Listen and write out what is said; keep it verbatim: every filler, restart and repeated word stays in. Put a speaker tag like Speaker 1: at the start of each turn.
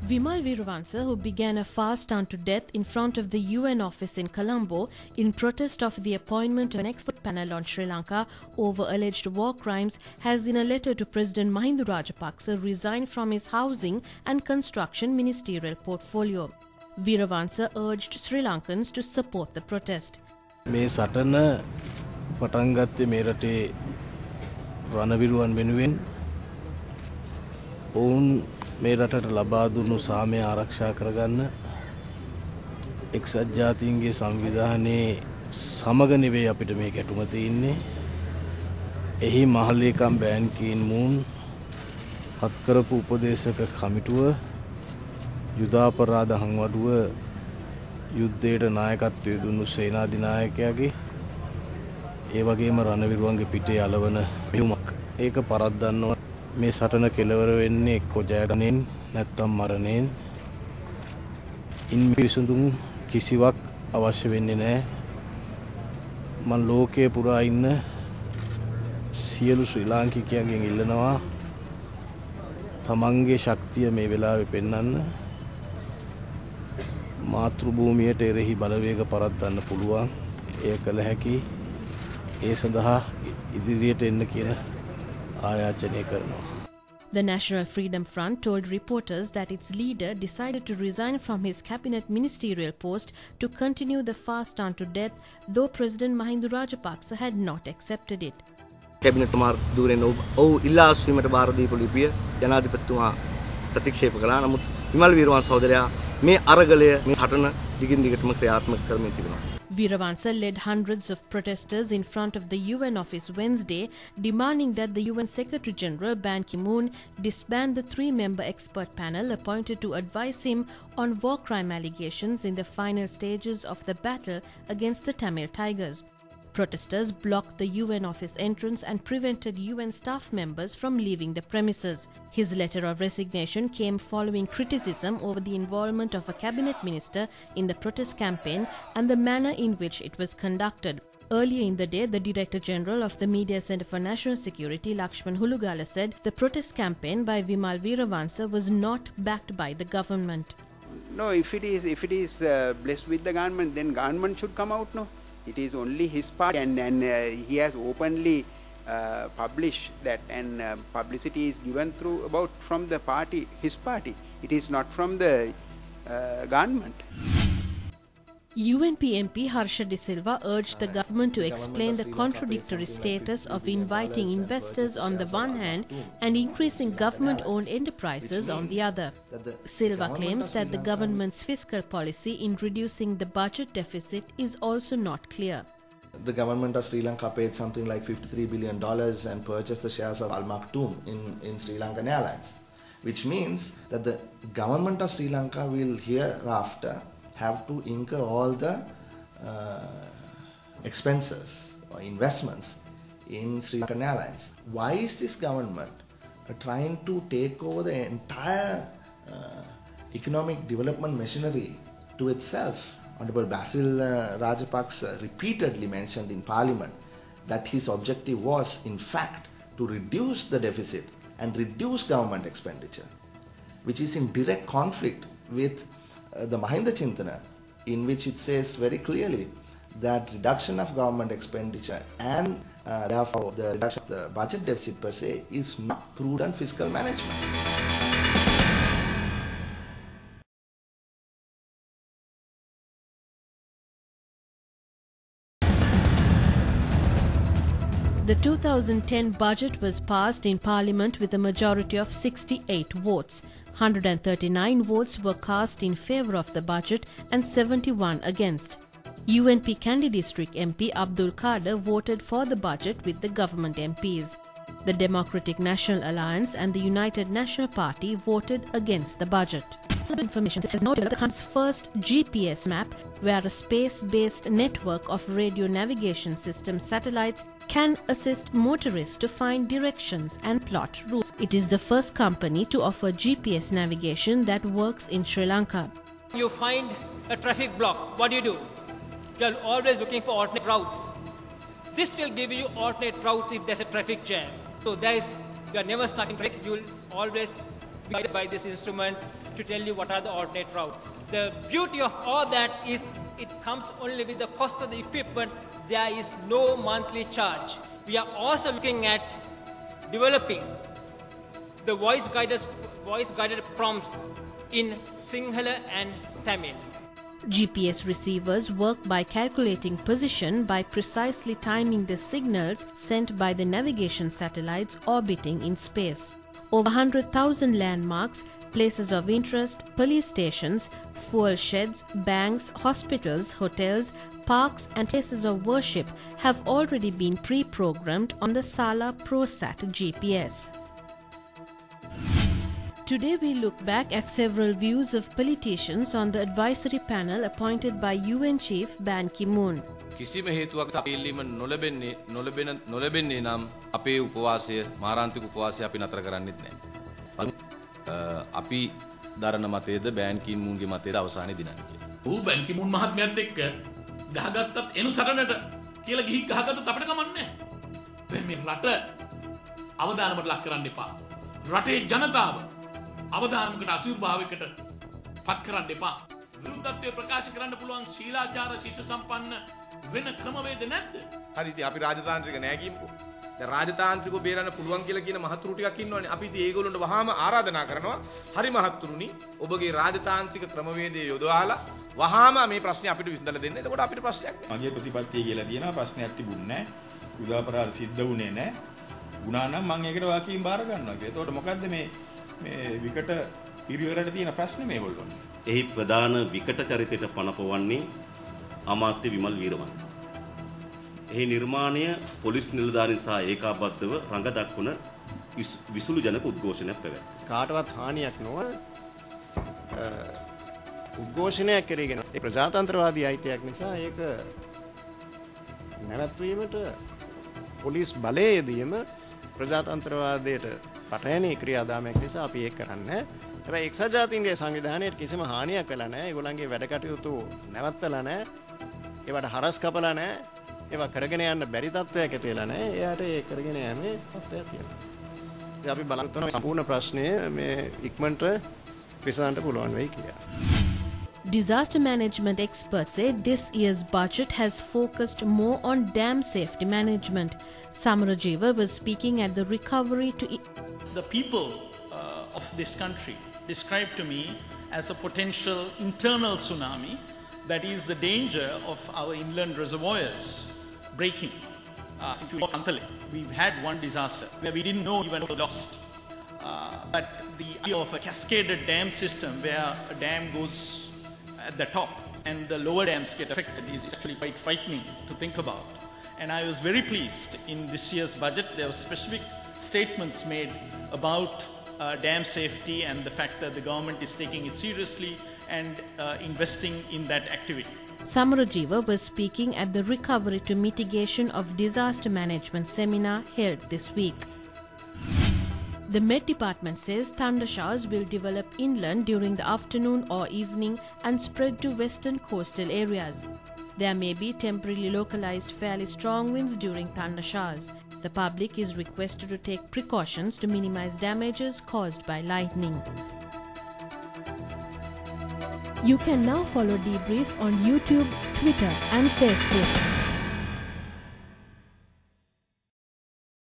Speaker 1: Vimal Weerawansa, who began a fast unto death in front of the U N office in Colombo in protest of the appointment of an expert panel on Sri Lanka over alleged war crimes, has in a letter to President Mahinda Rajapaksa resigned from his housing and construction ministerial portfolio. Weerawansa urged Sri Lankans to support the protest.
Speaker 2: මේ සටන පටන් ගත්තේ මේ රටේ රණවිරුවන් වෙනුවෙන් ඔවුන් මේ රටට ලබා දුන්නු සාමය ආරක්ෂා කරගන්න එක්සත් ජාතීන්ගේ සංවිධානයේ සමග නෙවෙයි අපිට මේ ගැටුම තියෙන්නේ. එහි මහලේකම් බෑන් කීන් මූන් හත් කරපු උපදේශක කමිටුව යුදාපරාධ හංවඩුව යුද්ධයට නායකත්වය දුන්නු සේනාධිනායකයාගේ ඒ වගේම රණවිරුවන්ගේ පිටේ අලවන මෙහෙයුමක් ඒක පරද්දන්නවා. මේ සටන කෙලවර වෙන්නේ එක්ක ජයග්‍රහණයෙන් නැත්නම් මරණයෙන්. ඉන් විසඳුම් කිසිවක් අවශ්‍ය වෙන්නේ නැහැ. මම ලෝකයේ පුරා ඉන්න සියලු ශ්‍රී ලාංකිකයන්ගෙන් ඉල්ලනවා තමන්ගේ ශක්තිය මේ වෙලාවේ පෙන්වන්න. මාතෘ භූමියට එරෙහි බලවේග පරද්දන්න පුළුවන්. එය කළ හැකි. ඒ සඳහා ඉදිරියට එන්න කියන ආයාචනය කරනවා.
Speaker 1: The National Freedom Front told reporters that its leader decided to resign from his cabinet ministerial post to continue the fast unto death, though President Mahinda Rajapaksa had not accepted it.
Speaker 3: Cabinet මාර්ග දුරෙන් ඔව් ඉල්ලා අස්වීමට බාර දීපු ලිපිය ජනාධිපතිතුමා ප්‍රතික්ෂේප කළා. නමුත් විමල් වීරවංශ සහෝදරයා මේ අරගලය මේ සටන දිගින් දිගටම ක්‍රියාත්මක කරමින් තිබෙනවා.
Speaker 1: Weerawansa led hundreds of protesters in front of the U N office Wednesday, demanding that the U N Secretary-General Ban Ki-moon disband the three-member expert panel appointed to advise him on war crime allegations in the final stages of the battle against the Tamil Tigers. Protesters blocked the U N office entrance and prevented U N staff members from leaving the premises. His letter of resignation came following criticism over the involvement of a cabinet minister in the protest campaign and the manner in which it was conducted. Earlier in the day, the Director General of the Media Centre for National Security, Lakshman Hulugala, said the protest campaign by Vimal Weerawansa was not backed by the government.
Speaker 4: No, if it is if it is uh, blessed with the government, then government should come out, no? It is only his party, and, and uh, he has openly uh, published that, and uh, publicity is given through about from the party, his party. It is not from the uh, government.
Speaker 1: U N P M P Harsha De Silva urged the government to explain the contradictory status of inviting investors on the one hand and increasing government-owned enterprises on the other. Silva claims that the government's fiscal policy in reducing the budget deficit is also not clear.
Speaker 5: The government of Sri Lanka paid something like fifty-three billion dollars and purchased the shares of Al Maktoum in, in Sri Lankan Airlines, which means that the government of Sri Lanka will hereafter have to incur all the uh, expenses or investments in Sri Lankan Airlines. Why is this government uh, trying to take over the entire uh, economic development machinery to itself? Honorable Basil uh, Rajapaksa repeatedly mentioned in Parliament that his objective was, in fact, to reduce the deficit and reduce government expenditure, which is in direct conflict with Uh, the Mahinda Chintana, in which it says very clearly that reduction of government expenditure and uh, therefore the reduction of the budget deficit per se is not prudent fiscal management.
Speaker 1: The two thousand ten budget was passed in Parliament with a majority of sixty-eight votes. one hundred thirty-nine votes were cast in favour of the budget and seventy-one against. U N P Kandy District M P Abdul Kader voted for the budget with the government M Ps. The Democratic National Alliance and the United National Party voted against the budget. Information has noted the country's first G P S map, where a space-based network of radio navigation system satellites can assist motorists to find directions and plot routes. It is the first company to offer G P S navigation that works in Sri Lanka.
Speaker 6: You find a traffic block, what do you do? You are always looking for alternate routes. This will give you alternate routes if there's a traffic jam. So there is, you are never stuck in traffic, you will always be guided by this instrument to tell you what are the alternate routes. The beauty of all that is it comes only with the cost of the equipment. There is no monthly charge. We are also looking at developing the voice guided, voice guided prompts in Sinhala and Tamil.
Speaker 1: G P S receivers work by calculating position by precisely timing the signals sent by the navigation satellites orbiting in space. Over one hundred thousand landmarks, places of interest, police stations, fuel sheds, banks, hospitals, hotels, parks and places of worship have already been pre-programmed on the Sala ProSat G P S. Today we look back at several views of politicians on the advisory panel appointed by U N Chief Ban Ki-moon.
Speaker 7: කිසිම හේතුවක් අපේල්ලීම නොලැබෙන්නේ නොලැබෙන නොලැබෙන්නේ නම් අපේ උපවාසය මාරාන්තික උපවාසය අපි නතර කරන්නෙත් නැහැ. අපි දරන මතයේද බෑන් කි මූන්ගේ මතයේද අවසානයේ දිනන්නේ කියලා.
Speaker 8: ඌ බෑන් කි මූන් මහත්මයාත් එක්ක ගහගත්තත් එනු සටනට කියලා ගිහි ගහගත්තත් අපිට කමන්නේ නැහැ. මේ රට අවදානමට ලක් කරන්න එපා. රටේ ජනතාව අවදානමකට අසුභාවයකට පත් කරන්න එපා. විරුද්ධත්වය ප්‍රකාශ කරන්න පුළුවන් ශීලාචාර ශිෂ්‍ය සම්පන්න වෙන ක්‍රමවේද නැද්ද?
Speaker 7: හරි ඉතින් අපි රාජතාන්ත්‍රික නෑ කියමුකෝ. දැන් රාජතාන්ත්‍රිකව බේරන්න පුළුවන් කියලා කියන මහතුරු ටිකක් ඉන්නවනේ. අපි ඉතින් ඒගොල්ලන්ට වහාම ආරාධනා කරනවා. හරි මහතුරුනි ඔබගේ රාජතාන්ත්‍රික ක්‍රමවේදය යොදවලා වහාම මේ ප්‍රශ්නේ අපිට විසඳලා දෙන්න. එතකොට අපිට ප්‍රශ්නයක් නෑ.
Speaker 9: මගේ ප්‍රතිපත්තිය කියලා තියෙනවා ප්‍රශ්නයක් තිබුණේ නෑ. උදාපරාධ සිද්ධ වුණේ නෑ. වුණා නම් මම ඒකට වාකියෙන් බාර ගන්නවා කියලා. එතකොට මොකද්ද මේ මේ විකට පිරිවරට තියෙන ප්‍රශ්නේ මේගොල්ලෝ?
Speaker 10: එහි ප්‍රධාන විකට චරිතයට පනපවන්නේ අමාත්‍ය විමල් වීරවංශ. එහි නිර්මාණය පොලිස් නිලධාරීන් සහ ඒකාබද්ධව රඟ දක්වන විසුළු ජනක උද්ඝෝෂණයක් පැවැත්වුවා.
Speaker 11: කාටවත් හානියක් නොව උද්ඝෝෂණයක් කරගෙන ඒ ප්‍රජාතන්ත්‍රවාදී අයිතියක් නිසා ඒක නැවැත්වීමට පොලිස් බලය යෙදීම ප්‍රජාතන්ත්‍රවාදයට පටහැනි ක්‍රියාදාමයක් නිසා අපි ඒක කරන්නේ. හැබැයි එක්සත් ජාතීන්ගේ සංවිධානයට කිසිම හානියක් වෙලා නැහැ. ඒගොල්ලන්ගේ වැඩ කටයුතු නැවත්තලා නැහැ. ඒවට හරස් කපලා නැහැ. ඒවා කරගෙන යන්න බැරි තත්ත්වයක් ඇති වෙලා නැහැ. එයාට ඒ කරගෙන යෑමේ තත්ත්වයක් තියෙනවා. ඉතින් අපි බලාපොරොත්තු වෙන සම්පූර්ණ ප්‍රශ්නය මේ ඉක්මනට විසඳන්න පුළුවන් වෙයි කියලා.
Speaker 1: Disaster management experts say this year's budget has focused more on dam safety management. Samarajiva was speaking at the recovery to... E
Speaker 12: the people uh, of this country described to me as a potential internal tsunami, that is the danger of our inland reservoirs breaking uh, into Antale. We've had one disaster where we didn't know even we lost. Uh, but the idea of a cascaded dam system where a dam goes at the top and the lower dams get affected is actually quite frightening to think about. And I was very pleased in this year's budget there were specific statements made about uh, dam safety and the fact that the government is taking it seriously and uh, investing in that activity.
Speaker 1: Samarajiva was speaking at the Recovery to Mitigation of Disaster Management seminar held this week. The Met Department says thunder showers will develop inland during the afternoon or evening and spread to western coastal areas. There may be temporarily localized fairly strong winds during thunder showers. The public is requested to take precautions to minimize damages caused by lightning. You can now follow Debrief on YouTube, Twitter and Facebook.